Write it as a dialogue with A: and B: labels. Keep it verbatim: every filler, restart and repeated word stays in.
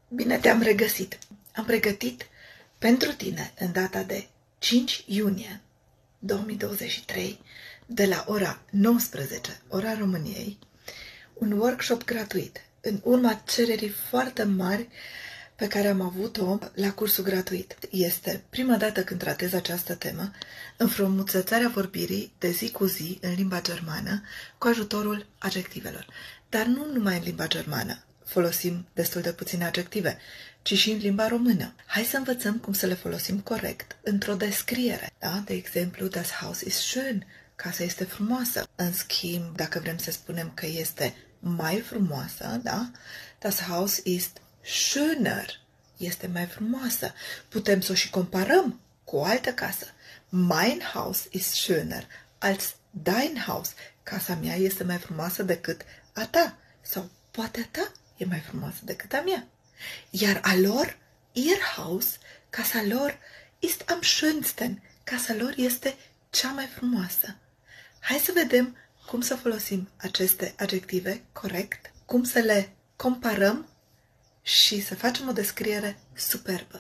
A: Bine te-am regăsit! Am pregătit pentru tine în data de cinci iunie două mii douăzeci și trei, de la ora nouăsprezece, ora României, un workshop gratuit, în urma cererii foarte mari pe care am avut-o la cursul gratuit. Este prima dată când tratez această temă, înfrumusețarea vorbirii de zi cu zi în limba germană cu ajutorul adjectivelor. Dar nu numai în limba germană folosim destul de puține adjective, ci și în limba română. Hai să învățăm cum să le folosim corect într-o descriere. Da? De exemplu, das Haus ist schön, casa este frumoasă. În schimb, dacă vrem să spunem că este mai frumoasă, da? Das Haus ist schöner, este mai frumoasă. Putem să o și comparăm cu o altă casă. Mein Haus ist schöner als dein Haus. Casa mea este mai frumoasă decât a ta. Sau poate a ta e mai frumoasă decât a mea. Iar a lor, ihr Haus, casa lor, ist am schönsten. Casa lor este cea mai frumoasă. Hai să vedem cum să folosim aceste adjective corect, cum să le comparăm și să facem o descriere superbă.